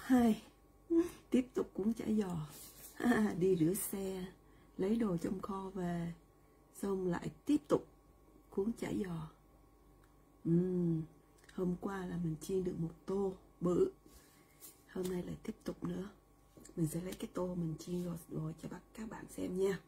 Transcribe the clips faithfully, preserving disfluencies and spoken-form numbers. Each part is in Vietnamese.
hai. Tiếp tục cuốn chả giò. Đi rửa xe, lấy đồ trong kho về, xong lại tiếp tục cuốn chả giò. uhm, Hôm qua là mình chiên được một tô bự, hôm nay lại tiếp tục nữa. Mình sẽ lấy cái tô mình chiên rồi, rồi cho các bạn xem nha.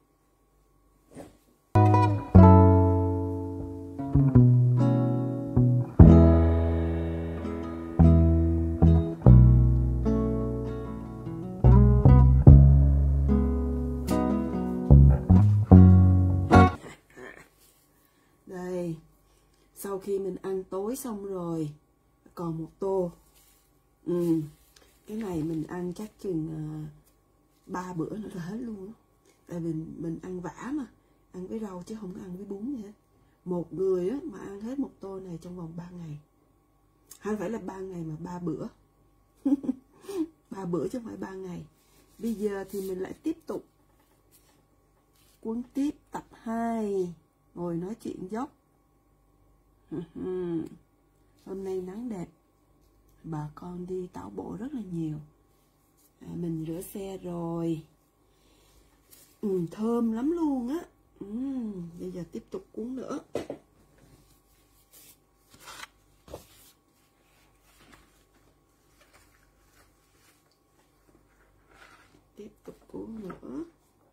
Đây, sau khi mình ăn tối xong rồi, còn một tô. ừ, Cái này mình ăn chắc chừng uh, ba bữa nữa là hết luôn. Tại vì mình, mình ăn vả mà, ăn với rau chứ không có ăn với bún gì hết. Một người á, mà ăn hết một tô này trong vòng ba ngày. Không phải là ba ngày mà ba bữa. Ba bữa chứ không phải ba ngày. Bây giờ thì mình lại tiếp tục cuốn tiếp tập hai. Ngồi nói chuyện dốc. Hôm nay nắng đẹp, bà con đi tảo bộ rất là nhiều. à, Mình rửa xe rồi. ừ, Thơm lắm luôn á. ừ, Bây giờ tiếp tục cuốn nữa. Tiếp tục cuốn nữa.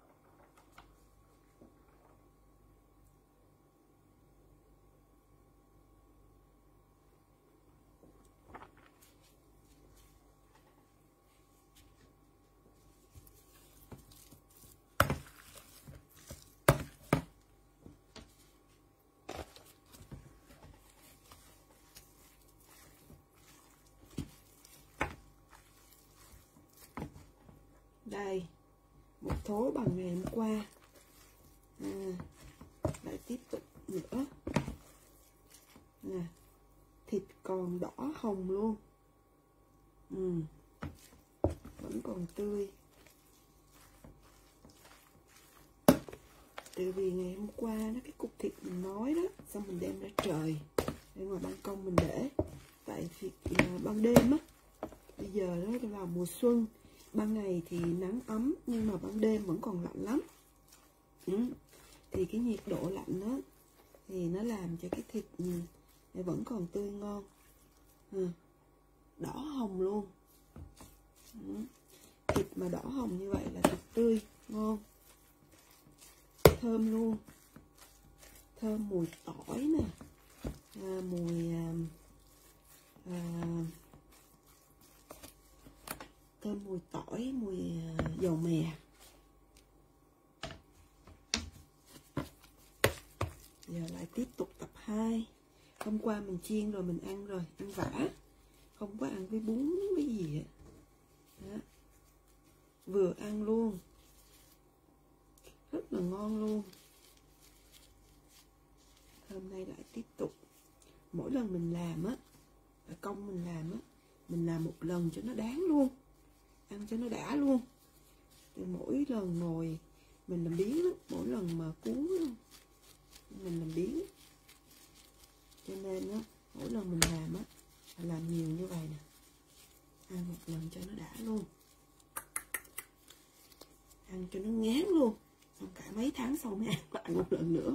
Đây, một thố bằng ngày hôm qua. à, Lại tiếp tục nữa. Nè, thịt còn đỏ hồng luôn. ừ, Vẫn còn tươi. Tại vì ngày hôm qua nó cái cục thịt mình nói đó, xong mình đem ra trời, ở ngoài ban công mình để. Tại vì uh, ban đêm á, bây giờ đó là vào mùa xuân, ban ngày thì nắng ấm nhưng mà ban đêm vẫn còn lạnh lắm. ừ. Thì cái nhiệt độ lạnh đó thì nó làm cho cái thịt này vẫn còn tươi ngon. ừ. Đỏ hồng luôn. ừ. Thịt mà đỏ hồng như vậy là thịt tươi, ngon, thơm luôn. Thơm mùi tỏi nè, à, mùi à, à, thơm mùi tỏi, mùi à, dầu mè. Giờ lại tiếp tục tập hai. Hôm qua mình chiên rồi, mình ăn rồi, ăn vả, không có ăn với bún với gì đó. Vừa ăn luôn, rất là ngon luôn. Hôm nay lại tiếp tục. Mỗi lần mình làm á, công mình làm á, mình làm một lần cho nó đáng luôn, ăn cho nó đã luôn. Thì mỗi lần ngồi mình làm biếng lắm, mỗi lần mà cuốn mình làm biếng, cho nên á mỗi lần mình làm á là làm nhiều như vậy nè, ăn một lần cho nó đã luôn, ăn cho nó ngán luôn, xong cả mấy tháng sau mới ăn lại một lần nữa.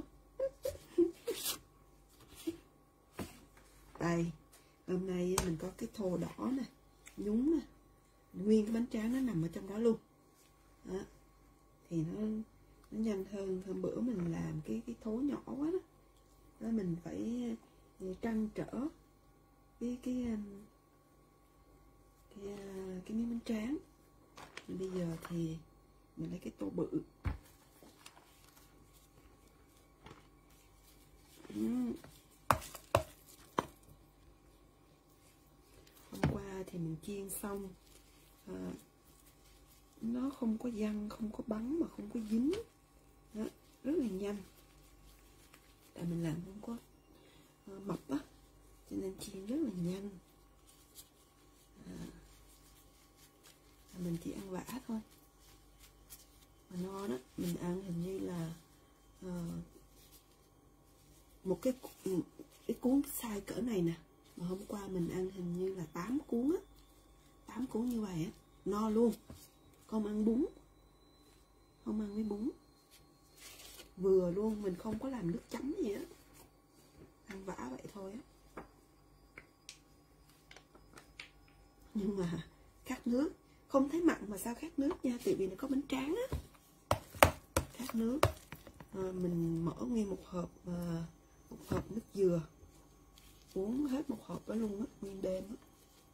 Đây, hôm nay mình có cái thô đỏ nè, nhúng nè, nguyên cái bánh tráng nó nằm ở trong đó luôn. Đó. Thì nó nó nhanh hơn. Hôm bữa mình làm cái cái thố nhỏ quá đó, đó mình phải trăn trở cái cái cái cái, cái miếng bánh tráng. Bây giờ thì mình lấy cái tô bự. uhm. Hôm qua thì mình chiên xong, à, nó không có văng, không có bắn mà không có dính đó, rất là nhanh. Tại mình làm không có uh, mập á, cho nên chiên rất là nhanh. à, mình chỉ ăn vả thôi mà no đó. Mình ăn hình như là uh, một cái cái cuốn size cỡ này nè, mà hôm qua mình ăn hình như là tám cuốn á, tám cuốn như vậy á, no luôn. Không ăn bún, không ăn với bún, vừa luôn, mình không có làm nước chấm gì á, ăn vả vậy thôi á. Nhưng mà khát nước, không thấy mặn mà sao khát nước nha, tại vì nó có bánh tráng á. Khát nước, à, mình mở nguyên một hộp à, một hộp nước dừa, uống hết một hộp đó luôn á, nguyên đêm á.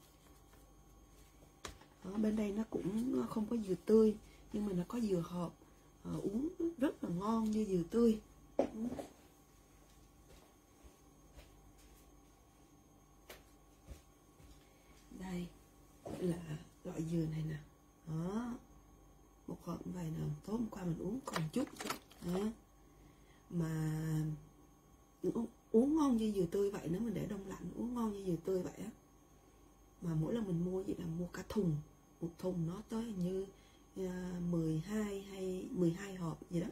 Ở bên đây nó cũng không có dừa tươi, nhưng mà nó có dừa hộp, à, uống rất là ngon như dừa tươi. Đây là loại dừa này nè, đó, một hộp như vậy nè, tối hôm qua mình uống còn chút đó. Mà uống, uống ngon như dừa tươi vậy, nếu mình để đông lạnh uống ngon như dừa tươi vậy á. Mà mỗi lần mình mua vậy là mua cả thùng, một thùng nó tới hình như uh, mười hai hay mười hai hộp gì đó.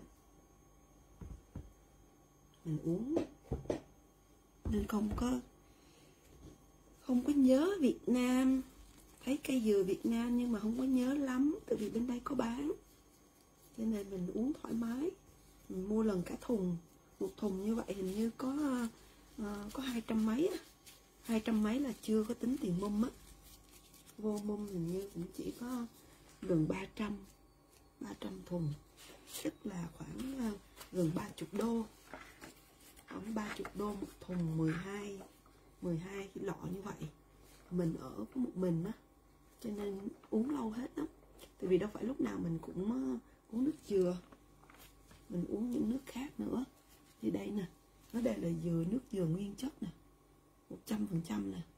Mình uống nên không có không có nhớ Việt Nam, thấy cây dừa Việt Nam nhưng mà không có nhớ lắm, tại vì bên đây có bán, cho nên mình uống thoải mái. Mình mua lần cả thùng, một thùng như vậy hình như có uh, có hai trăm mấy á, hai trăm mấy là chưa có tính tiền mâm á. Vô mâm hình như cũng chỉ có gần ba trăm, ba trăm thùng, tức là khoảng uh, gần ba chục đô, khoảng ba chục đô một thùng, mười hai mười hai cái lọ như vậy. Mình ở có một mình á, cho nên uống lâu hết lắm, tại vì đâu phải lúc nào mình cũng uh, uống nước dừa, mình uống những nước khác nữa. Thì đây nè, nó đây là dừa, nước dừa nguyên chất nè, một trăm phần trăm nè.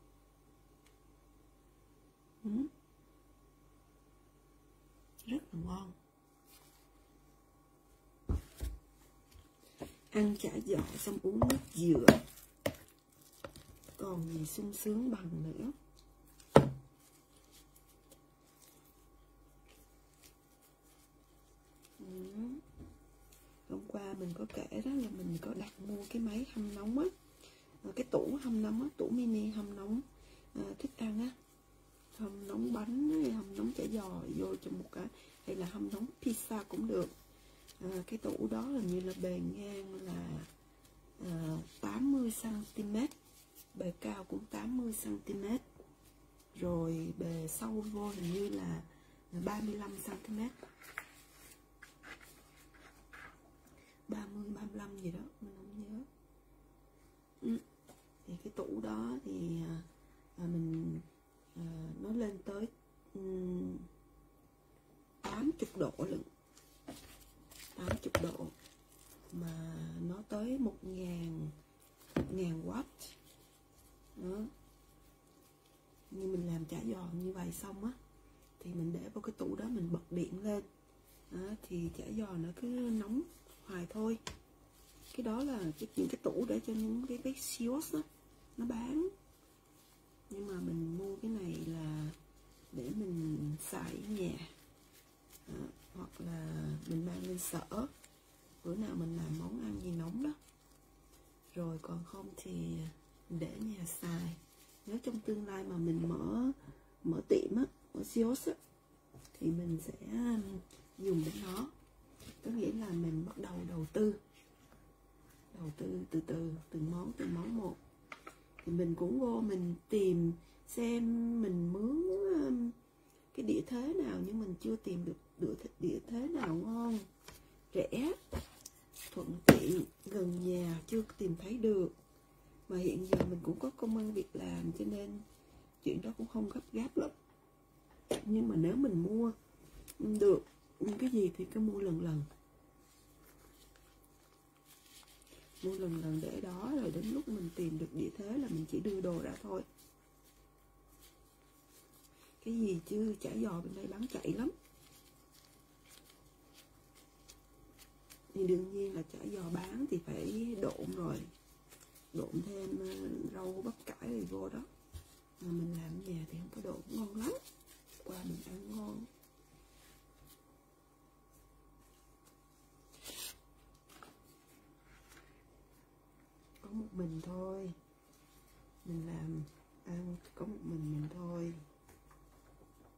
Ừ. Rất là ngon. Ăn chả giò xong uống nước dừa, còn gì sung sướng bằng nữa. Ừ. Hôm qua mình có kể đó là mình có đặt mua cái máy hâm nóng á, cái tủ hâm nóng á, tủ mini hâm nóng à, thức ăn á, hâm nóng bánh, hâm nóng chả giò vô trong một cái, hay là hâm nóng pizza cũng được. À, cái tủ đó hình như là bề ngang là à, tám mươi xăng ti mét, bề cao cũng tám mươi xăng ti mét, rồi bề sâu vô hình như là ba mươi lăm xăng ti mét, ba mươi, ba mươi lăm gì đó, mình không nhớ. Ừ. Thì cái tủ đó thì à, mình à, nó lên tới um, tám mươi độ lận, tám mươi độ, mà nó tới một nghìn watt đó. Như mình làm chả giò như vậy xong á, thì mình để vào cái tủ đó, mình bật điện lên đó, thì chả giò nó cứ nóng hoài thôi. Cái đó là cái, những cái tủ để cho những cái cái kiosk á nó bán, nhưng mà mình mua cái này là để mình xài ở nhà à, hoặc là mình mang lên sở bữa nào mình làm món ăn gì nóng đó, rồi còn không thì để nhà xài. Nếu trong tương lai mà mình mở mở tiệm á, mở kiosk á, thì mình sẽ dùng đến nó. Có nghĩa là mình bắt đầu đầu tư đầu tư từ từ từng món từng món một. Thì mình cũng vô mình tìm xem mình mướn cái đĩa thế nào, nhưng mình chưa tìm được đĩa, đĩa thế nào ngon, rẻ, thuận tiện, gần nhà, chưa tìm thấy được. Mà hiện giờ mình cũng có công ăn việc làm, cho nên chuyện đó cũng không gấp gáp lắm. Nhưng mà nếu mình mua được những cái gì thì cứ mua lần lần, mua lần lần để đó, rồi đến lúc mình tìm được địa thế là mình chỉ đưa đồ ra thôi. Cái gì chứ chả giò bên đây bán chạy lắm. Thì đương nhiên là chả giò bán thì phải độn rồi, độn thêm rau bắp cải rồi vô đó. Mà mình làm ở nhà thì không có độn, ngon lắm. Qua mình ăn ngon. Có một mình thôi, mình làm ăn có một mình mình thôi.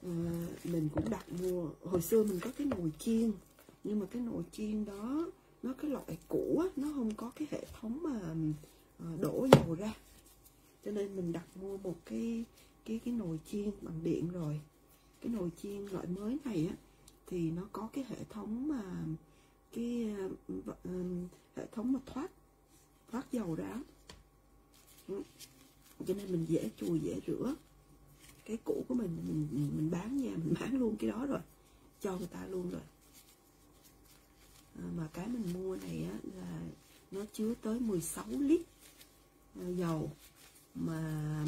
à, mình cũng đặt mua. Hồi xưa mình có cái nồi chiên, nhưng mà cái nồi chiên đó nó cái loại cũ á, nó không có cái hệ thống mà à, đổ dầu ra, cho nên mình đặt mua một cái cái cái nồi chiên bằng điện rồi. Cái nồi chiên loại mới này á thì nó có cái hệ thống mà cái uh, uh, hệ thống mà thoát thoát dầu ra, ừ. Cho nên mình dễ chùi dễ rửa. Cái cũ của mình mình mình bán nhà mình bán luôn cái đó rồi, cho người ta luôn rồi. À, mà cái mình mua này á là nó chứa tới mười sáu lít dầu, mà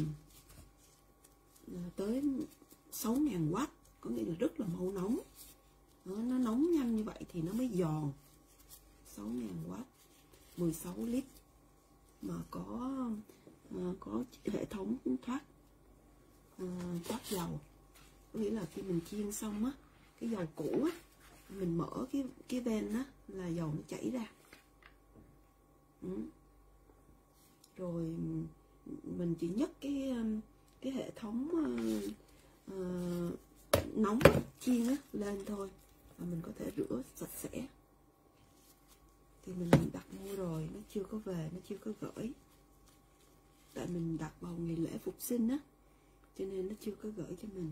tới sáu nghìn watt, có nghĩa là rất là mau nóng. Nó, nó nóng nhanh như vậy thì nó mới giòn. Sáu nghìn watt, mười sáu lít, mà có uh, có hệ thống thoát uh, thoát dầu. Có nghĩa là khi mình chiên xong á, cái dầu cũ á, mình mở cái cái ven á là dầu nó chảy ra. Ừ. Rồi mình chỉ nhấc cái cái hệ thống uh, uh, nóng chiên á lên thôi, và mình có thể rửa sạch sẽ. Thì mình đặt mua rồi, nó chưa có về, nó chưa có gửi. Tại mình đặt vào ngày lễ Phục Sinh á, cho nên nó chưa có gửi cho mình.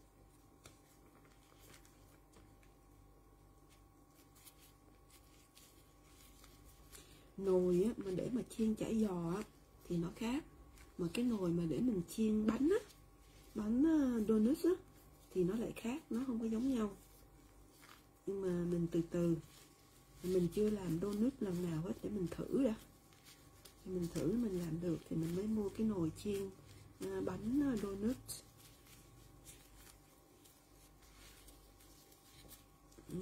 Nồi á, mà để mà chiên chả giò á, thì nó khác. Mà cái nồi mà để mình chiên bánh á, bánh donut á, thì nó lại khác, nó không có giống nhau. Nhưng mà mình từ từ, mình chưa làm donut lần nào hết để mình thử đã. Mình thử mình làm được thì mình mới mua cái nồi chiên bánh donut. Ừ.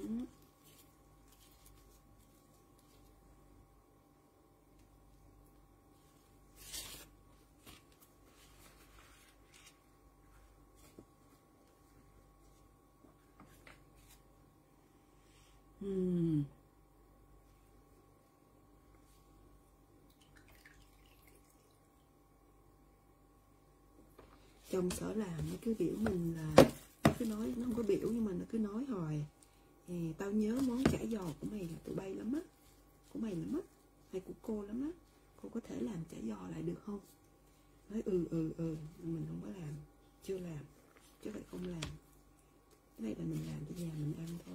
Hmm. Chồng sở làm nó cứ biểu mình là, nó cứ nói, nó không có biểu nhưng mà nó cứ nói hoài, thì tao nhớ món chả giò của mày là tụi bay lắm á, của mày lắm á, hay của cô lắm á, cô có thể làm chả giò lại được không? Nói ừ ừ ừ, mình không có làm, chưa làm, chứ phải không làm. Cái này là mình làm cho nhà mình ăn thôi.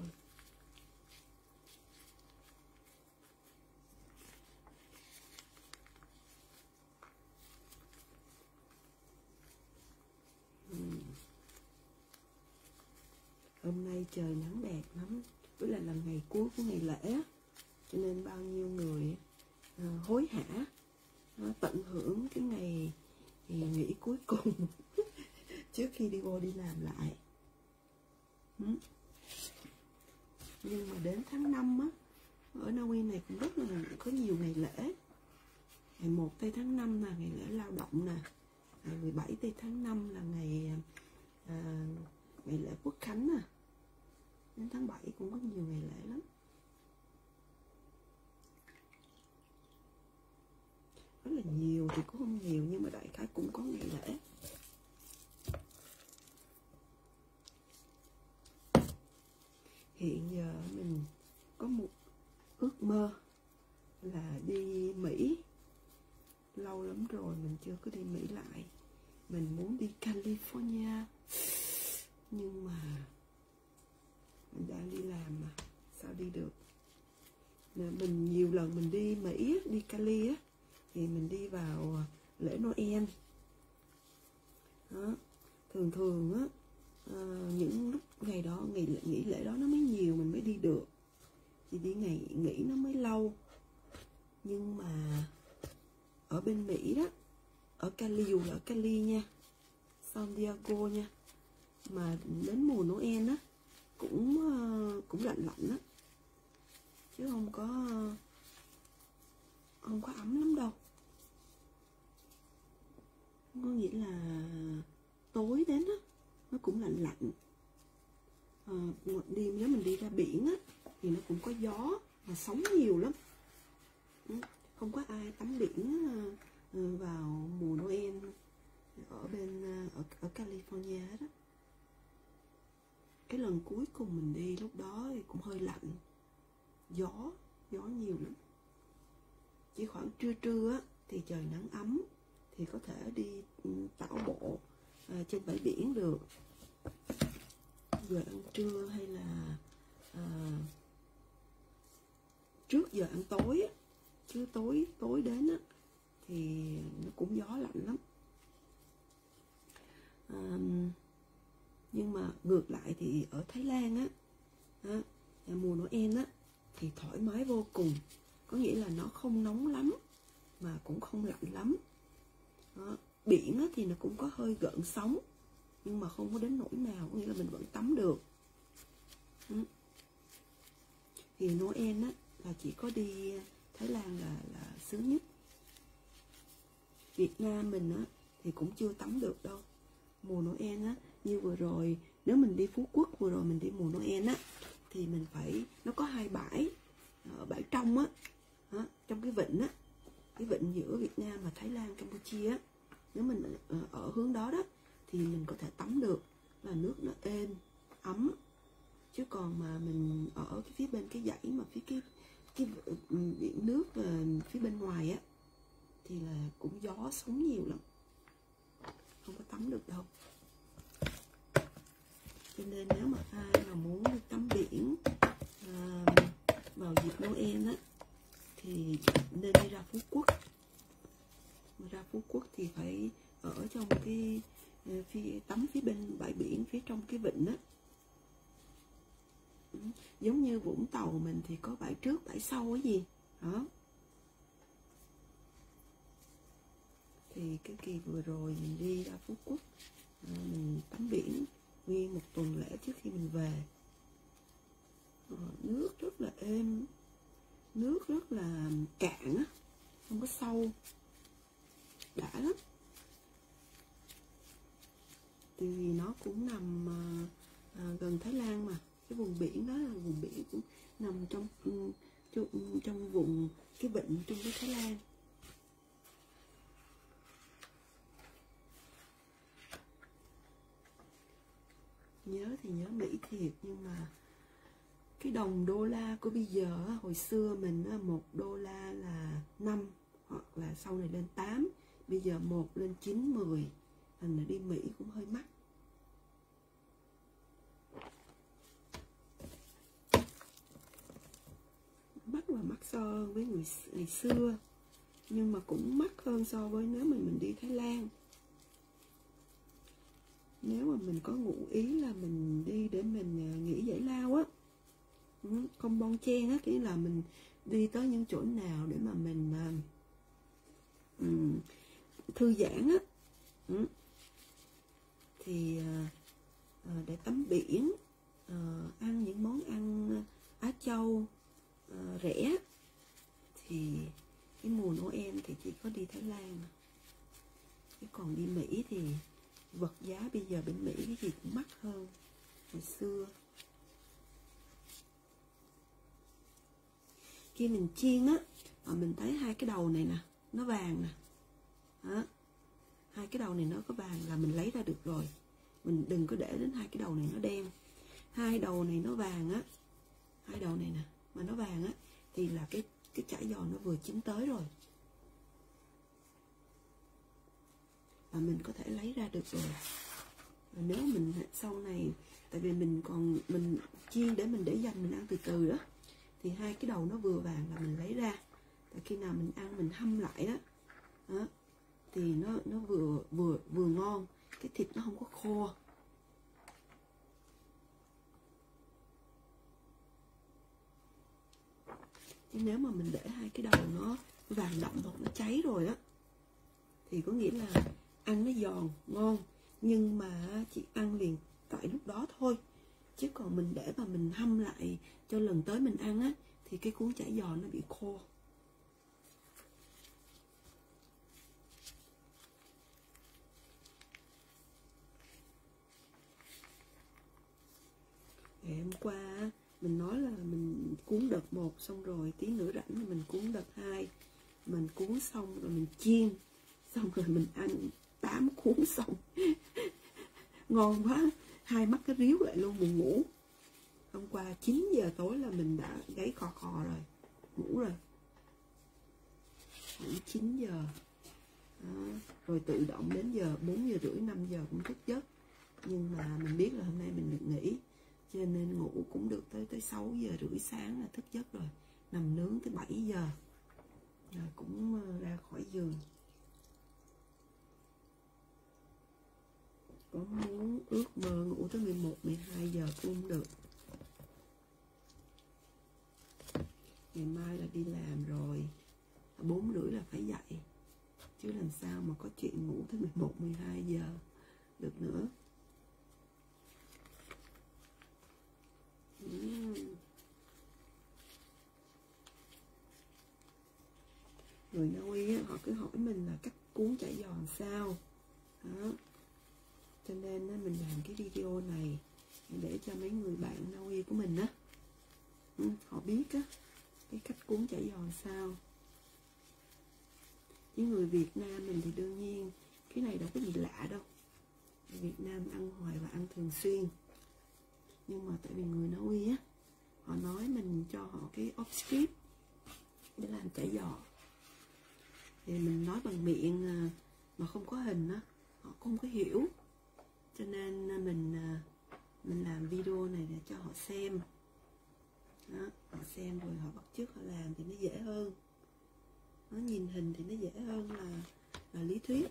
Hôm nay trời nắng đẹp lắm, với lại là ngày cuối của ngày lễ á, cho nên bao nhiêu người uh, hối hả uh, tận hưởng cái ngày nghỉ cuối cùng trước khi đi vô đi làm lại. ừ. Nhưng mà đến tháng năm á, ở Na Uy này cũng rất là có nhiều ngày lễ. Ngày một tây tháng năm là ngày lễ lao động nè, ngày mười bảy tây tháng năm là ngày à, ngày lễ Quốc Khánh nè. Đến tháng bảy cũng có nhiều ngày lễ lắm. Rất là nhiều thì cũng không nhiều, nhưng mà đại khái cũng có ngày lễ. Hiện giờ mình có một ước mơ là đi Mỹ. Lâu lắm rồi mình chưa có đi Mỹ lại. Mình muốn đi California, nhưng mà mình đang đi làm mà, sao đi được. Mình nhiều lần mình đi Mỹ, đi Cali á, thì mình đi vào lễ Noel đó. Thường thường á, à, những lúc ngày đó, ngày lễ, nghỉ lễ đó nó mới nhiều mình mới đi được, thì đi ngày nghỉ nó mới lâu. Nhưng mà ở bên Mỹ đó, ở Cali, dù là ở Cali nha, San Diego nha, mà đến mùa Noel á cũng cũng lạnh lạnh á, chứ không có không có ấm lắm đâu. Có nghĩa là tối đến á nó cũng lạnh lạnh. À, đi nếu mình đi ra biển á thì nó cũng có gió và sóng nhiều lắm. Không có ai tắm biển vào mùa Noel ở bên ở, ở California đó. cái lần cuối cùng mình đi lúc đó thì cũng hơi lạnh, gió gió nhiều lắm. Chỉ khoảng trưa trưa á, thì trời nắng ấm thì có thể đi tảo bộ à, trên bãi biển được. Giờ ăn trưa hay là à, trước giờ ăn tối á, chứ tối tối đến á thì nó cũng gió lạnh lắm. À, nhưng mà ngược lại thì ở Thái Lan á, á mùa Noel á thì thoải mái vô cùng, có nghĩa là nó không nóng lắm mà cũng không lạnh lắm. Đó. Biển á, thì nó cũng có hơi gợn sóng nhưng mà không có đến nỗi nào, có nghĩa là mình vẫn tắm được. Ừ. Thì Noel á là chỉ có đi Thái Lan là là sướng nhất. Việt Nam mình á thì cũng chưa tắm được đâu. Mùa Noel á, như vừa rồi nếu mình đi Phú Quốc, vừa rồi mình đi mùa Noel á thì mình phải, nó có hai bãi ở bãi trong á, đó, trong cái vịnh á, cái vịnh giữa Việt Nam và Thái Lan, Campuchia á, nếu mình ở, ở hướng đó đó thì mình có thể tắm được, là nước nó êm ấm. Chứ còn mà mình ở cái phía bên cái dãy mà phía cái cái biển nước phía bên ngoài á thì là cũng gió sóng nhiều lắm, không có tắm được đâu. Cho nên nếu mà ai mà muốn đi tắm biển à, vào dịp Noel á thì nên đi ra Phú Quốc. Mà ra Phú Quốc thì phải ở trong cái phía, tắm phía bên bãi biển, phía trong cái vịnh á. Giống như Vũng Tàu mình thì có bãi trước bãi sau cái gì đó. Thì cái kỳ vừa rồi mình đi ra Phú Quốc à, mình tắm biển nguyên một tuần lễ trước khi mình về. à, nước rất là êm, nước rất là cạn á, không có sâu, đã lắm. Thì vì nó cũng nằm à, à, gần Thái Lan mà, cái vùng biển đó là vùng biển cũng nằm trong trong, trong vùng cái vịnh trong cái Thái Lan. Nhớ thì nhớ Mỹ thiệt, nhưng mà cái đồng đô la của bây giờ, hồi xưa mình một đô la là năm, hoặc là sau này lên tám, bây giờ một lên chín, mười, thành ra đi Mỹ cũng hơi mắc. Mắc là mắc so với người ngày xưa, nhưng mà cũng mắc hơn so với nếu mà mình đi Thái Lan. Nếu mà mình có ngụ ý là mình đi để mình nghỉ giải lao á, không bon chen á, nghĩa là mình đi tới những chỗ nào để mà mình um, thư giãn á, um, thì uh, để tắm biển, uh, ăn những món ăn Á Châu uh, rẻ, thì cái mùa Noel thì chỉ có đi Thái Lan. Chứ còn đi Mỹ thì vật giá bây giờ bên Mỹ cái gì cũng mắc hơn hồi xưa. Khi mình chiên á, mình thấy hai cái đầu này nè, nó vàng nè, đó. Hai cái đầu này nó có vàng là mình lấy ra được rồi. Mình đừng có để đến hai cái đầu này nó đen. Hai đầu này nó vàng á, hai đầu này nè mà nó vàng á, thì là cái cái chả giò nó vừa chín tới rồi, và mình có thể lấy ra được rồi. Và nếu mình sau này, tại vì mình còn mình chiên để mình để dành mình ăn từ từ đó, thì hai cái đầu nó vừa vàng là mình lấy ra. Tại khi nào mình ăn mình hâm lại đó, đó thì nó nó vừa vừa vừa ngon, cái thịt nó không có khô. Chứ nếu mà mình để hai cái đầu nó vàng đậm hoặc nó cháy rồi á, thì có nghĩa là ăn nó giòn ngon, nhưng mà chỉ ăn liền tại lúc đó thôi. Chứ còn mình để mà mình hâm lại cho lần tới mình ăn á, thì cái cuốn chả giò nó bị khô. Ngày hôm qua mình nói là mình cuốn đợt một xong rồi tí nữa rảnh thì mình cuốn đợt hai. Mình cuốn xong rồi mình chiên, xong rồi mình ăn tám cuốn xong. Ngon quá. hai mắt cái ríu lại luôn, buồn ngủ. Hôm qua chín giờ tối là mình đã gáy khò khò rồi, ngủ rồi, ngủ chín giờ. Đó. Rồi tự động đến giờ bốn giờ rưỡi năm giờ cũng thức giấc, nhưng mà mình biết là hôm nay mình được nghỉ cho nên ngủ cũng được tới tới sáu giờ rưỡi sáng là thức giấc rồi, nằm nướng tới bảy giờ rồi cũng ra khỏi giường. Có muốn ước mơ ngủ tới mười một mười hai giờ cũng được. Ngày mai là đi làm rồi, bốn rưỡi là phải dậy, chứ làm sao mà có chuyện ngủ tới mười một mười hai giờ được nữa. uhm. Người Na Uy á, họ cứ hỏi mình là cách cuốn chả giò làm sao đó, cho nên á, mình làm cái video này để cho mấy người bạn Na Uy của mình á, ừ, họ biết á cái cách cuốn chả giò làm sao. Với người Việt Nam mình thì đương nhiên cái này đâu có gì lạ đâu, Việt Nam ăn hoài và ăn thường xuyên. Nhưng mà tại vì người Na Uy á, họ nói mình cho họ cái off script để làm chả giò, thì mình nói bằng miệng mà không có hình á, họ không có hiểu, cho nên mình mình làm video này để cho họ xem đó, họ xem rồi họ bắt chước họ làm thì nó dễ hơn. Nó nhìn hình thì nó dễ hơn là, là lý thuyết.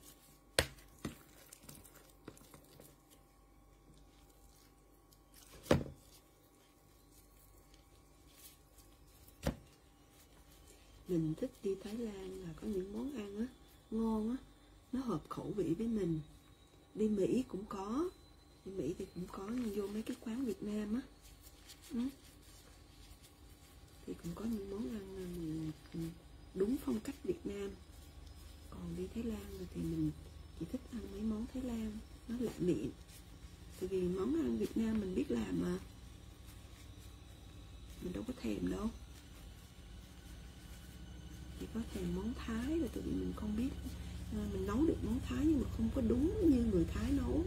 Mình thích đi Thái Lan là có những món ăn á ngon á, nó hợp khẩu vị với mình. Đi Mỹ cũng có, đi Mỹ thì cũng có, nhưng vô mấy cái quán Việt Nam á ừ. thì cũng có những món ăn mà mình đúng phong cách Việt Nam. Còn đi Thái Lan thì mình chỉ thích ăn mấy món Thái Lan nó lạ miệng, tại vì món ăn Việt Nam mình biết làm mà, mình đâu có thèm đâu. Chỉ có thèm món Thái là tại vì mình không biết, mình nấu được món Thái nhưng mà không có đúng như người Thái nấu.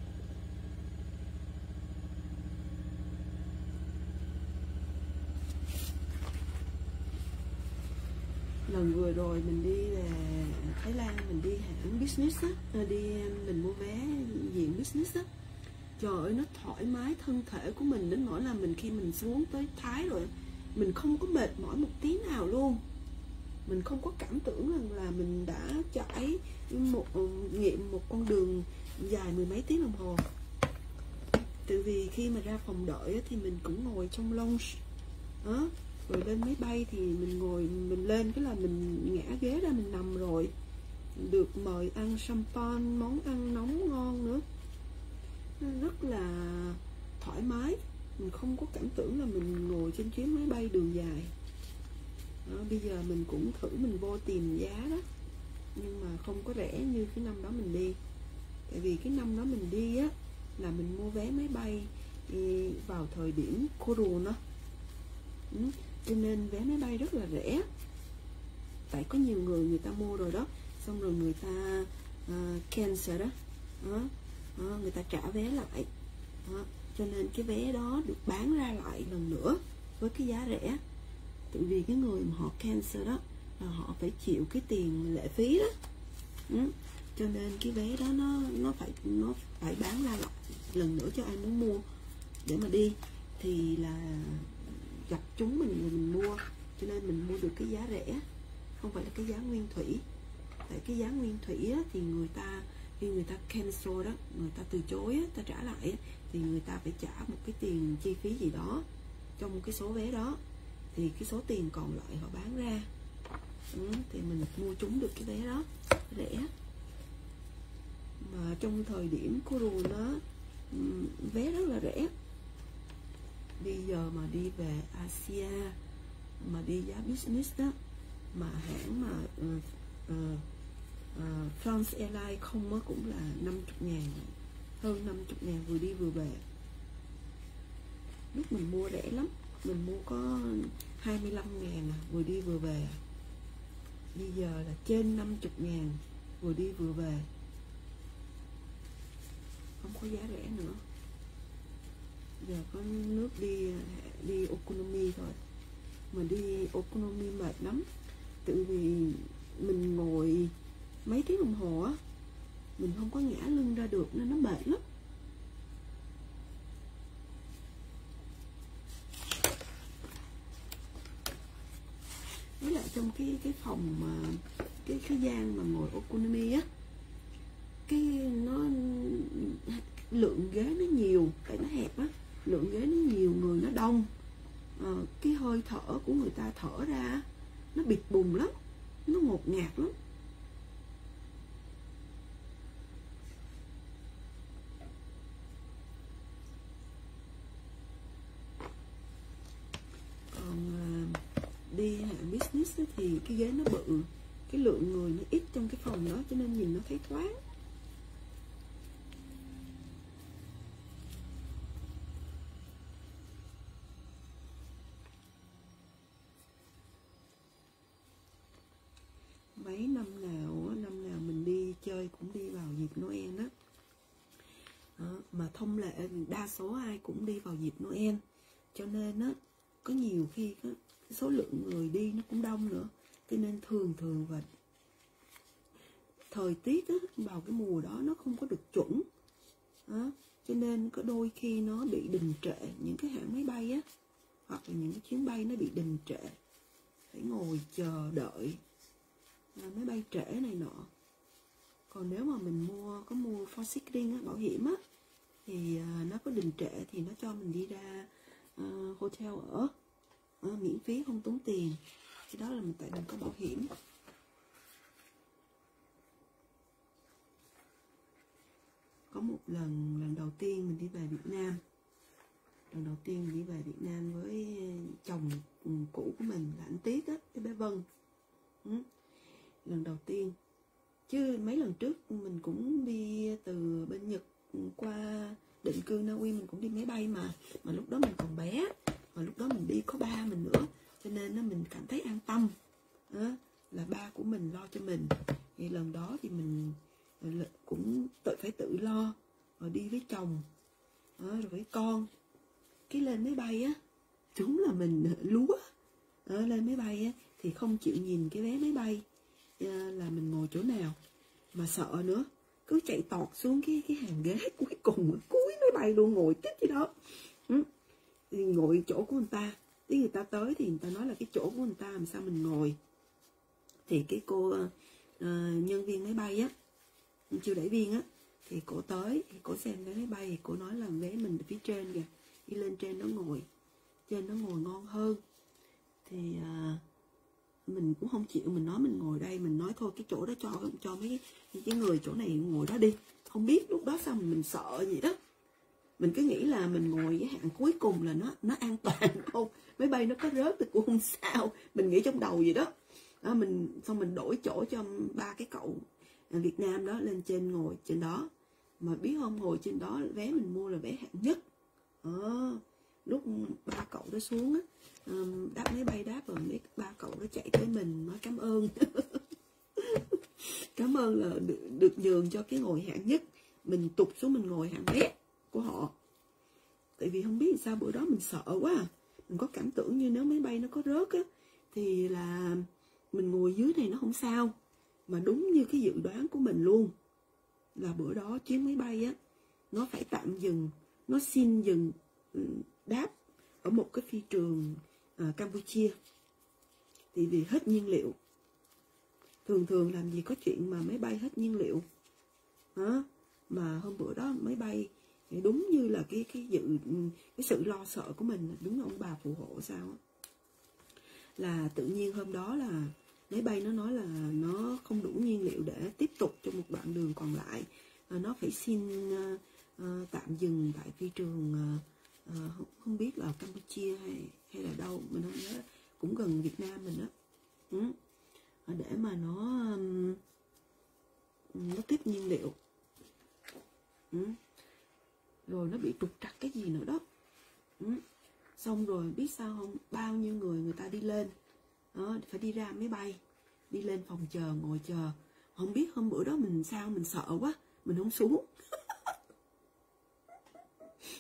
Lần vừa rồi mình đi là Thái Lan, mình đi hãng business á, đi mình mua vé diện business á, trời ơi nó thoải mái thân thể của mình đến nỗi là mình khi mình xuống tới Thái rồi mình không có mệt mỏi một tí nào luôn. Mình không có cảm tưởng rằng là mình đã trải một nghiệm một con đường dài mười mấy tiếng đồng hồ. Tại vì khi mà ra phòng đợi thì mình cũng ngồi trong lounge đó, rồi lên máy bay thì mình ngồi, mình lên cái là mình ngã ghế ra mình nằm rồi, được mời ăn champagne, món ăn nóng ngon nữa, nó rất là thoải mái. Mình không có cảm tưởng là mình ngồi trên chuyến máy bay đường dài đó. Bây giờ mình cũng thử mình vô tìm giá đó, nhưng mà không có rẻ như cái năm đó mình đi. Tại vì cái năm đó mình đi á là mình mua vé máy bay vào thời điểm Corona ừ. Cho nên vé máy bay rất là rẻ, tại có nhiều người người ta mua rồi đó, xong rồi người ta uh, cancel đó, đó. đó người ta trả vé lại đó. Cho nên cái vé đó được bán ra lại lần nữa với cái giá rẻ. Tại vì cái người mà họ cancel đó là họ phải chịu cái tiền lệ phí đó ừ. Cho nên cái vé đó nó nó phải nó phải bán ra lại lần nữa cho ai muốn mua để mà đi, thì là gặp chúng mình mình mua, cho nên mình mua được cái giá rẻ, không phải là cái giá nguyên thủy. Tại cái giá nguyên thủy á, thì người ta khi người ta cancel đó, người ta từ chối á, ta trả lại á, thì người ta phải trả một cái tiền chi phí gì đó trong cái số vé đó, thì cái số tiền còn lại họ bán ra ừ, thì mình mua trúng được cái vé đó rẻ. Mà trong thời điểm Corona vé rất là rẻ. Bây giờ mà đi về Asia mà đi giá business đó, mà hãng mà uh, uh, uh, France Airlines không á, cũng là năm mươi ngàn, hơn năm mươi ngàn vừa đi vừa về. Lúc mình mua rẻ lắm, mình mua có hai mươi lăm ngàn vừa đi vừa về. Bây giờ là trên năm mươi ngàn vừa đi vừa về, không có giá rẻ nữa. giờ có nước đi đi economy thôi, mà đi economy mệt lắm, tự vì mình ngồi mấy tiếng đồng hồ á, mình không có ngã lưng ra được nên nó mệt lắm. Với lại trong cái cái phòng mà cái cái gian mà ngồi economy á, cái nó lượng ghế nó nhiều, tại nó hẹp á, lượng ghế nó nhiều, người nó đông, à, cái hơi thở của người ta thở ra nó bịt bùng lắm, nó ngột ngạt lắm. Còn à, đi hạng business thì cái ghế nó bự, cái lượng người nó ít trong cái phòng đó cho nên nhìn nó thấy thoáng. Mấy năm nào năm nào mình đi chơi cũng đi vào dịp Noel á, đó, mà thông lệ đa số ai cũng đi vào dịp Noel, cho nên á có nhiều khi có, cái số lượng người đi nó cũng đông nữa, cho nên thường thường và thời tiết á, vào cái mùa đó nó không có được chuẩn đó, cho nên có đôi khi nó bị đình trệ, những cái hãng máy bay á hoặc là những cái chuyến bay nó bị đình trệ, phải ngồi chờ đợi máy bay trễ này nọ. Còn nếu mà mình mua có mua for sickening á, bảo hiểm á, thì uh, nó có đình trệ thì nó cho mình đi ra uh, hotel ở uh, miễn phí, không tốn tiền. Cái đó là mình tại mình có bảo hiểm. Có một lần lần đầu tiên mình đi về Việt Nam, lần đầu tiên mình đi về Việt Nam với chồng cũ của mình là anh Tiết á, cái bé Vân. Ừ. Lần đầu tiên, chứ mấy lần trước mình cũng đi từ bên Nhật qua định cư Na Uy, mình cũng đi máy bay mà mà lúc đó mình còn bé, mà lúc đó mình đi có ba mình nữa, cho nên nó mình cảm thấy an tâm đó, là ba của mình lo cho mình. Thì lần đó thì mình cũng tự phải tự lo, rồi đi với chồng đó, rồi với con. Cái lên máy bay á, chúng là mình lúa đó, lên máy bay á thì không chịu nhìn cái vé máy bay là mình ngồi chỗ nào, mà sợ nữa, cứ chạy tọt xuống cái cái hàng ghế cuối cùng, cuối máy bay luôn, ngồi tít gì đó. Ừ. Thì ngồi chỗ của người ta, tí người ta tới thì người ta nói là cái chỗ của người ta làm sao mình ngồi. Thì cái cô uh, nhân viên máy bay á, chiêu đãi viên á, thì cổ tới, thì cổ xem vé máy bay, thì cổ nói là vé mình ở phía trên kìa, đi lên trên nó ngồi, trên nó ngồi ngon hơn. Thì uh, mình cũng không chịu, mình nói mình ngồi đây, mình nói thôi cái chỗ đó cho cho mấy cái, cái người chỗ này ngồi đó đi. Không biết lúc đó sao mình, mình sợ gì đó, mình cứ nghĩ là mình ngồi cái hạng cuối cùng là nó nó an toàn không, máy bay nó có rớt thì cũng không sao, mình nghĩ trong đầu gì đó. Đó, mình xong mình đổi chỗ cho ba cái cậu Việt Nam đó lên trên ngồi trên đó, mà biết không, ngồi trên đó vé mình mua là vé hạng nhất. Đó, lúc ba cậu đó xuống á, đáp máy bay đáp rồi, mấy ba cậu đó chạy tới mình nói cảm ơn. Cảm ơn là được, được nhường cho cái ngồi hạng nhất, mình tụt xuống mình ngồi hạng bé của họ. Tại vì không biết sao bữa đó mình sợ quá à. Mình có cảm tưởng như nếu máy bay nó có rớt á thì là mình ngồi dưới này nó không sao. Mà đúng như cái dự đoán của mình luôn, là bữa đó chuyến máy bay á nó phải tạm dừng, nó xin dừng đáp ở một cái phi trường à, Campuchia. Thì vì hết nhiên liệu, thường thường làm gì có chuyện mà máy bay hết nhiên liệu hả? Mà hôm bữa đó máy bay thì đúng như là cái cái dự cái sự lo sợ của mình, đúng là ông bà phù hộ sao á, là tự nhiên hôm đó là máy bay nó nói là nó không đủ nhiên liệu để tiếp tục cho một đoạn đường còn lại, nó phải xin uh, uh, tạm dừng tại phi trường uh, uh, không, không biết là Campuchia hay hay là đâu, mình không nhớ, cũng gần Việt Nam mình đó. Ừ. Để mà nó um, nó tiếp nhiên liệu. Ừ. Rồi nó bị trục trặc cái gì nữa đó. Ừ. Xong rồi biết sao không, bao nhiêu người người ta đi lên đó, phải đi ra máy bay, đi lên phòng chờ, ngồi chờ. Không biết hôm bữa đó mình sao, mình sợ quá, mình không xuống.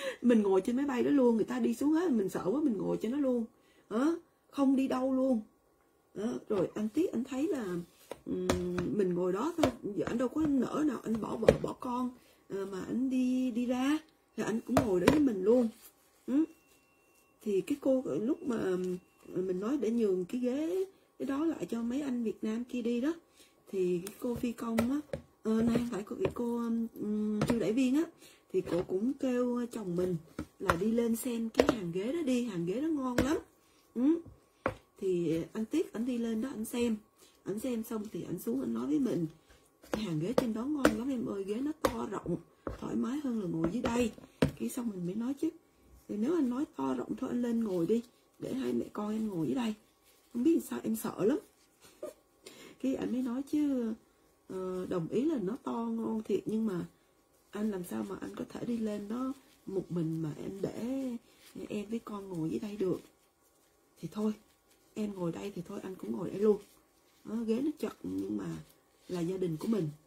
Mình ngồi trên máy bay đó luôn, người ta đi xuống hết, mình sợ quá mình ngồi trên nó luôn. Đó, không đi đâu luôn. Đó, rồi anh tiếc anh thấy là um, mình ngồi đó thôi, giờ anh đâu có nỡ nào anh bỏ vợ bỏ con à, mà anh đi đi ra, thì anh cũng ngồi đó với mình luôn. Ừ. Thì cái cô lúc mà mình nói để nhường cái ghế cái đó lại cho mấy anh Việt Nam kia đi đó, thì cái cô phi công á, ờ, này không phải cô, cô um, chiêu đãi viên á, thì cô cũng kêu chồng mình là đi lên xem cái hàng ghế đó đi, hàng ghế đó ngon lắm. Ừ. Thì anh tiếc anh đi lên đó anh xem, anh xem xong thì anh xuống anh nói với mình hàng ghế trên đó ngon lắm em ơi, ghế nó to rộng thoải mái hơn là ngồi dưới đây. Cái xong mình mới nói chứ, thì nếu anh nói to rộng thôi anh lên ngồi đi, để hai mẹ con em ngồi dưới đây. Không biết sao em sợ lắm. Cái anh mới nói chứ uh, đồng ý là nó to ngon thiệt, nhưng mà anh làm sao mà anh có thể đi lên đó một mình mà em để em với con ngồi dưới đây được. Thì thôi em ngồi đây thì thôi anh cũng ngồi đây luôn. Đó, ghế nó chật nhưng mà là gia đình của mình.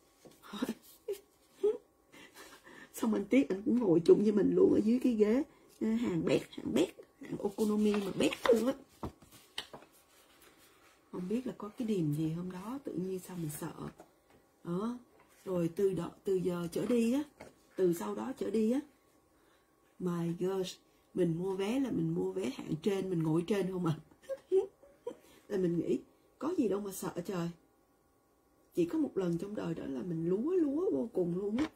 Xong anh tiếc anh cũng ngồi chung với mình luôn ở dưới cái ghế hàng bét, hàng bét, hàng economy mà bét luôn á. Không biết là có cái điểm gì hôm đó tự nhiên sao mình sợ. Đó, rồi từ đó từ giờ trở đi á, từ sau đó trở đi á, my gosh, mình mua vé là mình mua vé hạng trên, mình ngồi trên không à. Là mình nghĩ có gì đâu mà sợ trời. Chỉ có một lần trong đời đó là mình lúa lúa vô cùng luôn á.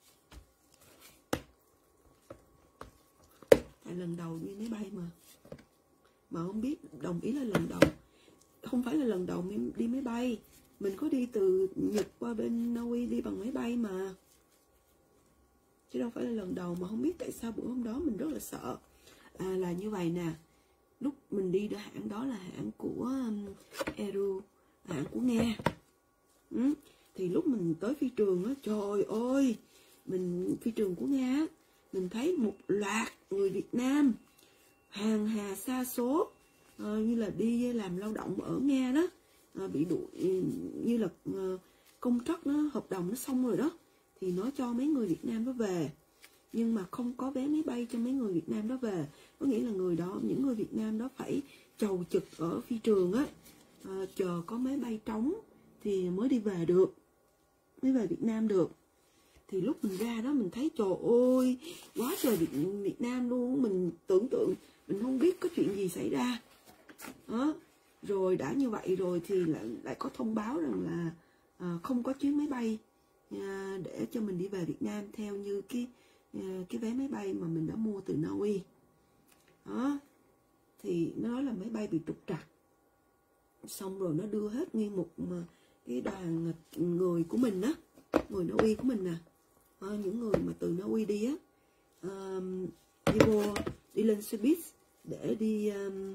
Tại lần đầu đi máy bay mà. Mà không biết, đồng ý là lần đầu. Không phải là lần đầu mình đi máy bay. Mình có đi từ Nhật qua bên Na Uy đi bằng máy bay mà. Chứ đâu phải là lần đầu, mà không biết tại sao bữa hôm đó mình rất là sợ. À, là như vậy nè. Lúc mình đi hãng đó là hãng của um, Eru, hãng của Nga. Ừ. Thì lúc mình tới phi trường á, trời ơi, mình phi trường của Nga, mình thấy một loạt người Việt Nam hàng hà sa số, à, như là đi làm lao động ở Nga đó, à, bị đuổi, như là à, công trắc nó hợp đồng nó xong rồi đó, thì nó cho mấy người Việt Nam đó về, nhưng mà không có vé máy bay cho mấy người Việt Nam đó về. Có nghĩa là người đó, những người Việt Nam đó phải chầu trực ở phi trường á, à, chờ có máy bay trống thì mới đi về được, mới về Việt Nam được. Thì lúc mình ra đó mình thấy trời ơi, quá trời Việt, Việt Nam luôn. Mình tưởng tượng, mình không biết có chuyện gì xảy ra đó. Rồi đã như vậy rồi thì lại, lại có thông báo rằng là à, không có chuyến máy bay à, để cho mình đi về Việt Nam theo như cái à, cái vé máy bay mà mình đã mua từ Na Uy đó. Thì nó nói là máy bay bị trục trặc, xong rồi nó đưa hết nguyên một mà cái đoàn người của mình á, người Na Uy của mình nè, à, những người mà từ Na Uy đi á, à, đi vô, đi lên xe buýt để đi um,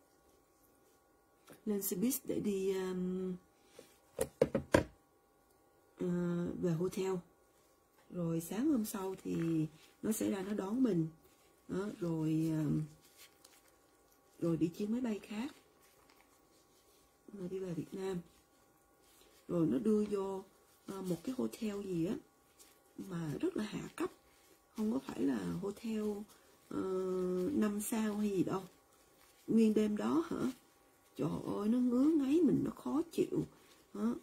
lên xe buýt để đi um, uh, về hotel. Rồi sáng hôm sau thì nó sẽ ra nó đón mình đó, rồi um, rồi đi chuyến máy bay khác rồi đi về Việt Nam. Rồi nó đưa vô uh, một cái hotel gì á mà rất là hạ cấp, không có phải là hotel uh, năm sao hay gì đâu. Nguyên đêm đó hả, trời ơi nó ngứa ngáy mình, nó khó chịu hả?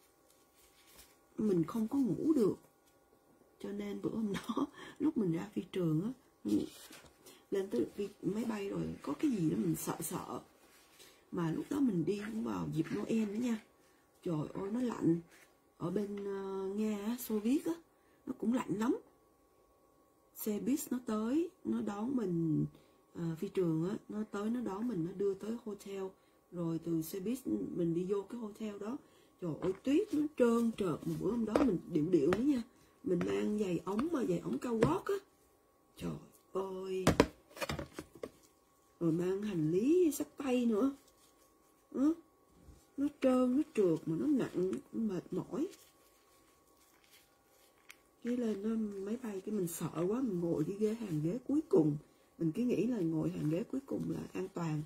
Mình không có ngủ được. Cho nên bữa hôm đó lúc mình ra phi trường á, lên tới máy bay rồi có cái gì đó mình sợ sợ. Mà lúc đó mình đi cũng vào dịp Noel nữa nha. Trời ơi nó lạnh. Ở bên uh, Nga, Xô Viết á, nó cũng lạnh lắm. Xe buýt nó tới, nó đón mình, uh, phi trường á, nó tới nó đón mình, nó đưa tới hotel. Rồi từ xe buýt mình đi vô cái hotel đó. Trời ơi tuyết nó trơn trợt. Mà bữa hôm đó mình điệu điệu nữa nha. Mình mang giày ống mà giày ống cao gót á. Trời ơi. Rồi mang hành lý xách tay nữa. Đó. Nó trơn, nó trượt mà nó nặng, nó mệt mỏi. Cái lên nó máy bay cái mình sợ quá, mình ngồi cái ghế hàng ghế cuối cùng. Mình cứ nghĩ là ngồi hàng ghế cuối cùng là an toàn.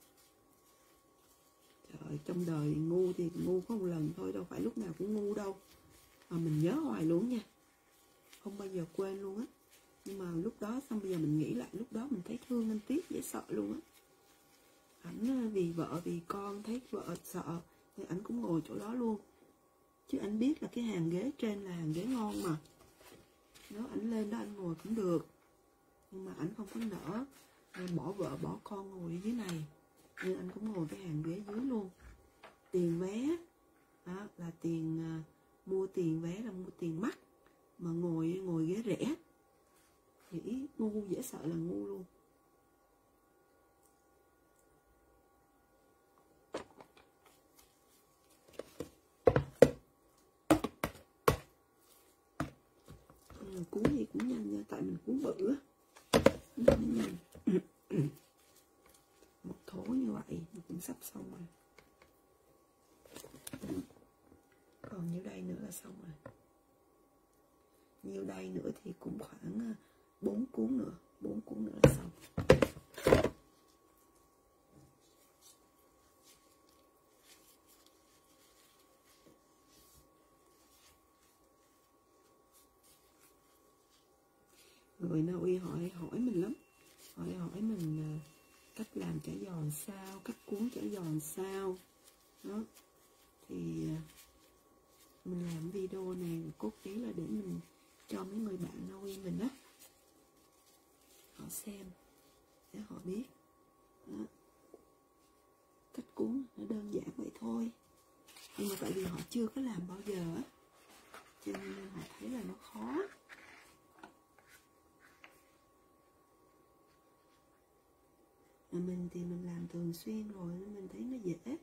Trời, trong đời ngu thì ngu có một lần thôi, đâu phải lúc nào cũng ngu đâu. Mà mình nhớ hoài luôn nha. Không bao giờ quên luôn á. Nhưng mà lúc đó xong bây giờ mình nghĩ lại, lúc đó mình thấy thương anh Tiết dễ sợ luôn á. Ảnh vì vợ vì con thấy vợ sợ thì ảnh cũng ngồi chỗ đó luôn, chứ ảnh biết là cái hàng ghế trên là hàng ghế ngon mà. Nếu ảnh lên đó anh ngồi cũng được, nhưng mà ảnh không có nỡ bỏ vợ bỏ con ngồi ở dưới này, nên anh cũng ngồi cái hàng ghế dưới luôn. Tiền vé đó là tiền uh, mua tiền vé là mua tiền mắc, mà ngồi ngồi ghế rẻ. Nghĩ ngu dễ sợ là ngu luôn. Ừ, cuốn gì cũng nhanh nha, tại mình cuốn bự á nên nhanh. Một thố như vậy cũng sắp xong rồi, còn nhiêu đây nữa là xong rồi. Nhiêu đây nữa thì cũng khoảng bốn cuốn nữa, bốn cuốn nữa là xong. Người Na Uy hỏi hỏi mình lắm, hỏi hỏi mình cách làm chả giò sao, cách cuốn chả giò sao đó. Thì mình làm video này cốt ý là để mình cho mấy người bạn Na Uy mình á, họ xem để họ biết đó. Cách cuốn nó đơn giản vậy thôi, nhưng mà tại vì họ chưa có làm bao giờ á, cho nên họ thấy là nó khó. Mà mình thì mình làm thường xuyên rồi nên mình thấy nó dễ.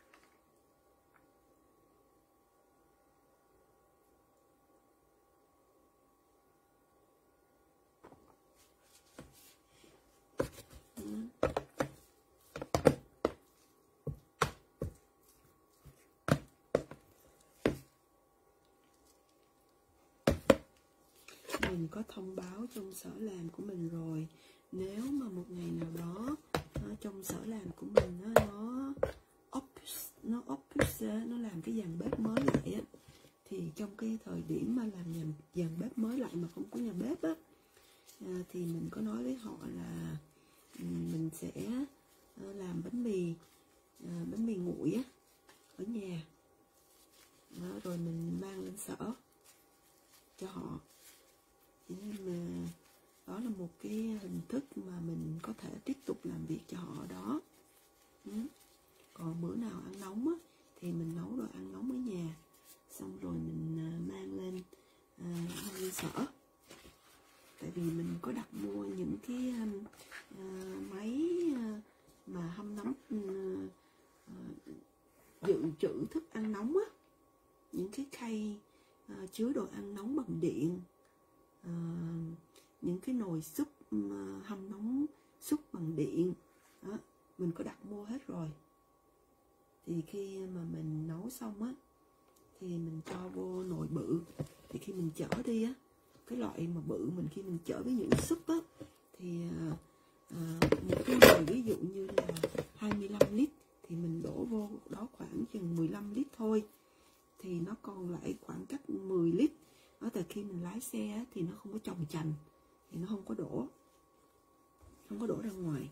Mình có thông báo trong sở làm của mình rồi, nếu mà một ngày nào đó nó, trong sở làm của mình nó nó office, nó office nó làm cái dàn bếp mới lại á, thì trong cái thời điểm mà làm dàn, dàn bếp mới lại mà không có nhà bếp á, à, thì mình có nói với họ là mình sẽ làm bánh mì à, bánh mì nguội á ở nhà đó, rồi mình mang lên sở cho họ. Nhưng mà đó là một cái hình thức mà mình có thể tiếp tục làm việc cho họ đó. Ừ. Còn bữa nào ăn nóng á, thì mình nấu đồ ăn nóng ở nhà, xong rồi mình mang lên à, mang lên sở. Tại vì mình có đặt mua những cái uh, máy uh, mà hâm nóng uh, uh, dự trữ thức ăn nóng á, những cái khay uh, chứa đồ ăn nóng bằng điện, uh, những cái nồi súp uh, hâm nóng súp bằng điện đó, mình có đặt mua hết rồi. Thì khi mà mình nấu xong á thì mình cho vô nồi bự, thì khi mình chở đi á, cái loại mà bự mình khi mình chở với những súp á, thì à, à, một cái nồi ví dụ như là hai mươi lăm lít thì mình đổ vô đó khoảng chừng mười lăm lít thôi, thì nó còn lại khoảng cách mười lít đó. Tại khi mình lái xe á, thì nó không có chồng chành, thì nó không có đổ không có đổ ra ngoài.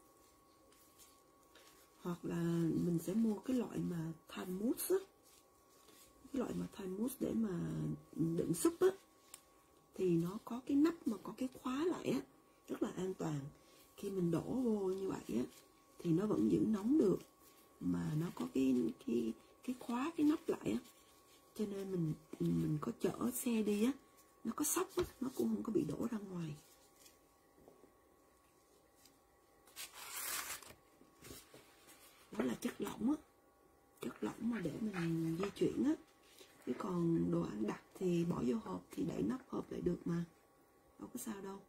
Hoặc là mình sẽ mua cái loại mà thermos á, cái loại mà thermos để mà đựng súp á, thì nó có cái nắp mà có cái khóa lại á, rất là an toàn. Khi mình đổ vô như vậy á thì nó vẫn giữ nóng được, mà nó có cái cái cái khóa cái nắp lại á, cho nên mình mình có chở xe đi á, nó có sóc á, nó cũng không có bị đổ ra ngoài. Đó là chất lỏng á, chất lỏng mà để mình di chuyển á. Chứ còn đồ ăn đặc thì bỏ vô hộp thì đậy nắp hộp lại được mà, đâu có sao đâu.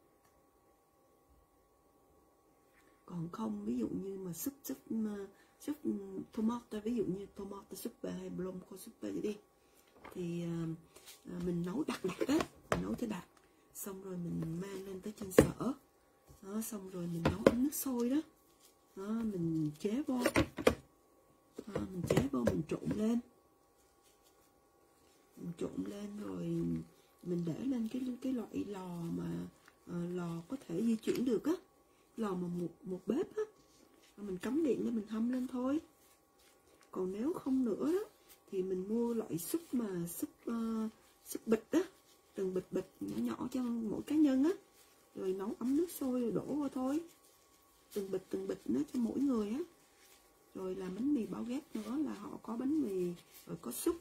Còn không, ví dụ như mà súp súp súp tomato, ví dụ như tomato soup hay blanco soup vậy đi, thì uh, mình nấu đặc đặc á, mình nấu cho đặc, xong rồi mình mang lên tới trên sở đó, xong rồi mình nấu ấm nước sôi đó, đó mình chế vô đó, mình chế vô mình trộn lên mình trộn lên rồi mình để lên cái cái loại lò mà uh, lò có thể di chuyển được á, lò mà một một bếp á, mình cắm điện để mình hâm lên thôi. Còn nếu không nữa đó thì mình mua loại súp mà súp uh, súp bịch á, từng bịch bịch nhỏ nhỏ cho mỗi cá nhân á, rồi nấu ấm nước sôi rồi đổ vô thôi, từng bịch từng bịch nó cho mỗi người á. Rồi làm bánh mì bao ghép nữa là họ có bánh mì rồi có súp.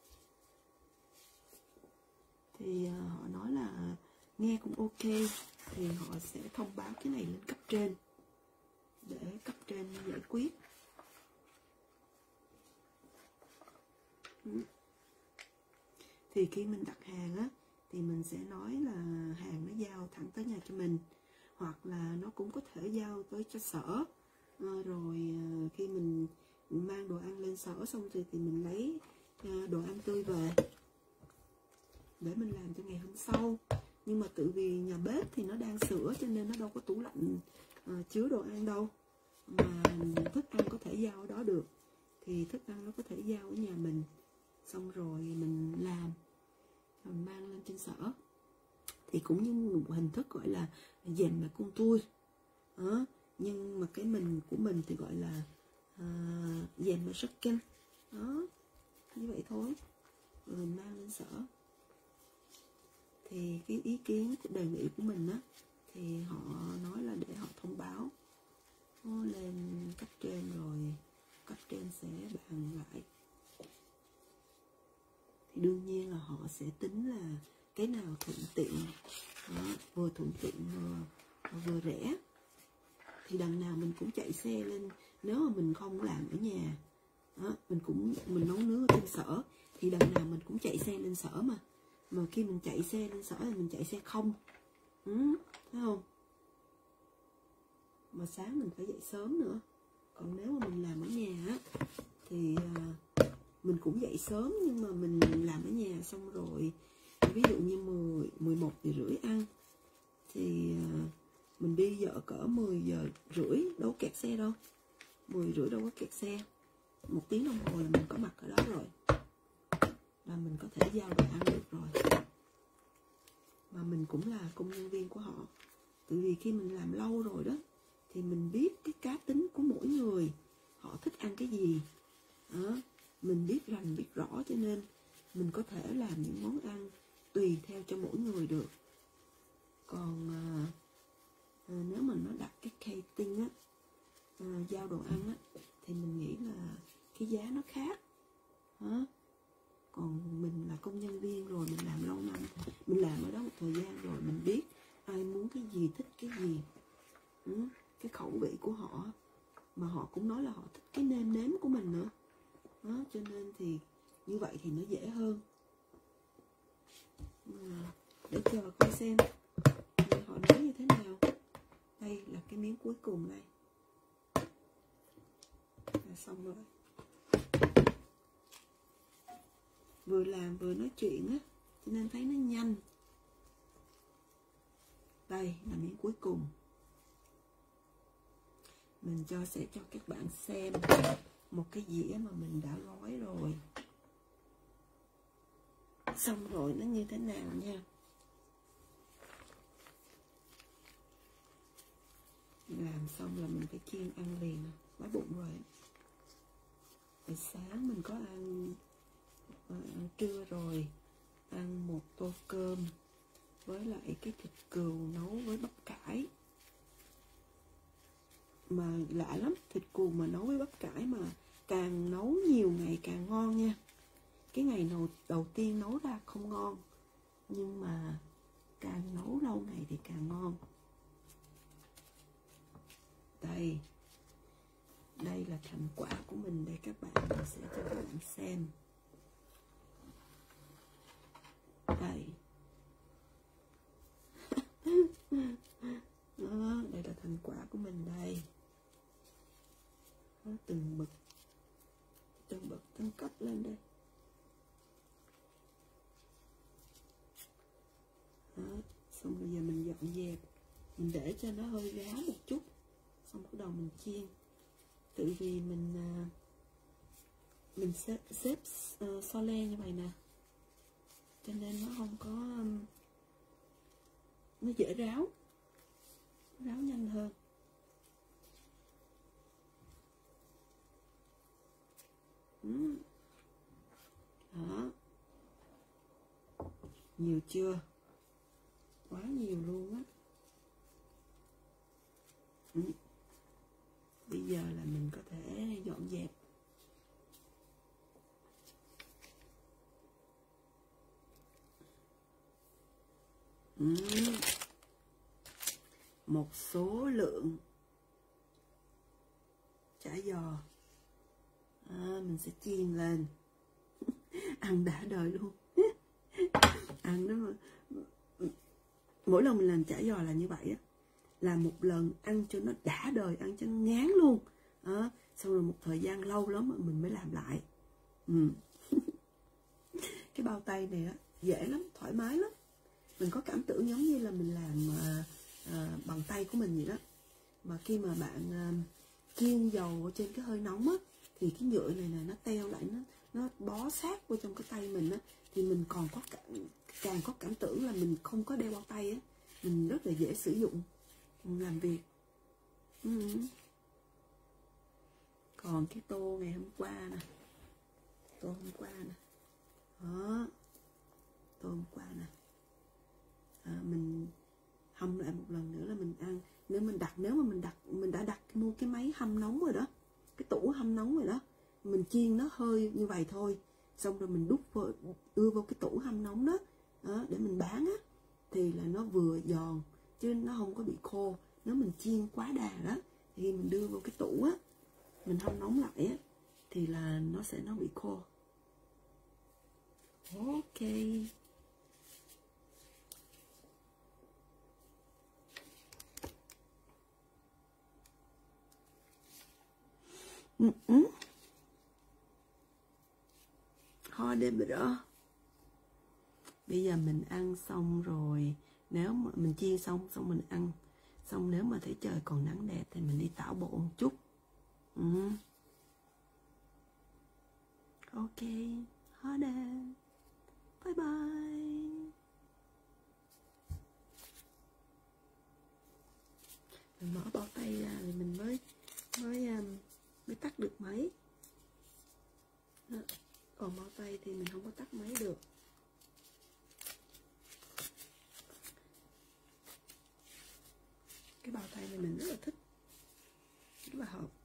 Thì uh, họ nói là nghe cũng ok, thì họ sẽ thông báo cái này lên cấp trên để cấp trên giải quyết. Ừ. Thì khi mình đặt hàng á thì mình sẽ nói là hàng nó giao thẳng tới nhà cho mình, hoặc là nó cũng có thể giao tới cho sở. À, rồi à, khi mình mang đồ ăn lên sở xong rồi thì mình lấy à, đồ ăn tươi về để mình làm cho ngày hôm sau. Nhưng mà tự vì nhà bếp thì nó đang sửa cho nên nó đâu có tủ lạnh à, chứa đồ ăn đâu, mà thức ăn có thể giao ở đó được. Thì thức ăn nó có thể giao ở nhà mình, xong rồi mình làm, mình mang lên trên sở. Thì cũng như một hình thức gọi là dèm mà cung tôi đó. Nhưng mà cái mình của mình thì gọi là dèm mà sắc kem đó, như vậy thôi. Rồi mình mang lên sở. Thì cái ý kiến, cái đề nghị của mình á, thì họ nói là để họ thông báo lên cấp trên, rồi cấp trên sẽ bàn lại. Thì đương nhiên là họ sẽ tính là cái nào thuận tiện đó, vừa thuận tiện vừa, vừa rẻ. Thì đằng nào mình cũng chạy xe lên. Nếu mà mình không làm ở nhà đó, mình cũng mình nấu nướng ở trên sở, thì đằng nào mình cũng chạy xe lên sở mà. Mà khi mình chạy xe lên sở thì mình chạy xe không, ừ, thấy không? Mà sáng mình phải dậy sớm nữa. Còn nếu mà mình làm ở nhà á thì uh, mình cũng dậy sớm, nhưng mà mình làm ở nhà xong rồi ví dụ như mười, mười một giờ rưỡi ăn, thì uh, mình đi vợ cỡ mười giờ rưỡi, đâu kẹt xe đâu, mười rưỡi đâu có kẹt xe, một tiếng đồng hồ là mình có mặt ở đó rồi, là mình có thể giao đồ ăn được rồi. Mà mình cũng là công nhân viên của họ. Tại vì khi mình làm lâu rồi đó, thì mình biết cái cá tính của mỗi người, họ thích ăn cái gì đó, mình biết rành biết rõ, cho nên mình có thể làm những món ăn tùy theo cho mỗi người được. Còn à, à, nếu mà nó đặt cái catering á, à, giao đồ ăn á, thì mình nghĩ là cái giá nó khác đó. Còn mình là công nhân viên rồi, mình làm lâu năm, mình làm ở đó một thời gian rồi, mình biết ai muốn cái gì, thích cái gì, ừ, cái khẩu vị của họ. Mà họ cũng nói là họ thích cái nêm nếm của mình nữa đó, cho nên thì như vậy thì nó dễ hơn. À, để chờ coi xem họ nói như thế nào. Đây là cái miếng cuối cùng đây, là xong rồi. Vừa làm vừa nói chuyện á, cho nên thấy nó nhanh. Đây là miếng cuối cùng. Mình cho sẽ cho các bạn xem một cái dĩa mà mình đã gói rồi. Xong rồi nó như thế nào nha. Làm xong là mình phải chiên ăn liền, đói bụng rồi. Hồi sáng mình có ăn, ăn trưa rồi, ăn một tô cơm với lại cái thịt cừu nấu với bắp cải. Mà lạ lắm, thịt cừu mà nấu với bắp cải mà càng nấu nhiều ngày càng ngon nha. Cái ngày đầu, đầu tiên nấu ra không ngon, nhưng mà càng nấu lâu ngày thì càng ngon. Đây, đây là thành quả của mình để các bạn, mình sẽ cho các bạn xem. Đây. Đó, đây là thành quả của mình đây. Đó, từng bậc, từng bậc từng cấp lên đây. Đó, xong bây giờ mình dọn dẹp, mình để cho nó hơi ráo một chút, xong bắt đầu mình chiên. Tự vì mình mình xếp, xếp uh, so le như vậy nè, cho nên nó không có, nó dễ ráo, ráo nhanh hơn. Ừ. Đó, nhiều chưa? Quá nhiều luôn á. Ừ. Bây giờ là mình có thể dọn dẹp. Ừ. Một số lượng chả giò, à, mình sẽ chiên lên ăn đã đời luôn. Ăn đó mà. Mỗi lần mình làm chả giò là như vậy á, là một lần ăn cho nó đã đời, ăn cho nó ngán luôn đó. Xong rồi một thời gian lâu lắm mà mình mới làm lại. Ừ. Cái bao tay này á dễ lắm, thoải mái lắm. Mình có cảm tưởng giống như là mình làm à, à, bằng tay của mình vậy đó. Mà khi mà bạn à, chiên dầu ở trên cái hơi nóng á, thì cái nhựa này này nó teo lại, nó nó bó sát vô trong cái tay mình á, thì mình còn có cảm, càng có cảm tưởng là mình không có đeo bao tay á, mình rất là dễ sử dụng làm việc. Ừ. Còn cái tô ngày hôm qua nè, tô hôm qua nè, đó, tô hôm qua nè, à, mình hâm lại một lần nữa là mình ăn. Nếu mình đặt, nếu mà mình đặt, mình đã đặt mua cái máy hâm nóng rồi đó, cái tủ hâm nóng rồi đó, mình chiên nó hơi như vậy thôi, xong rồi mình đút vô, đưa vô cái tủ hâm nóng đó, đó để mình bán á, thì là nó vừa giòn chứ nó không có bị khô. Nếu mình chiên quá đà đó thì mình đưa vô cái tủ á, mình hâm nóng lại á, thì là nó sẽ nó bị khô. Ok. Ừ, ừ. Thôi để bữa đó. Bây giờ mình ăn xong rồi, nếu mà mình chiên xong xong mình ăn xong, nếu mà thấy trời còn nắng đẹp thì mình đi tảo bộ một chút. Ừ. Ok, hết nè. Bye bye. Mình mở bao tay ra thì mình mới mới um, mới tắt được máy. Đó. Còn bao tay thì mình không có tắt máy được. Cái bao tay này mình rất là thích, rất là hợp.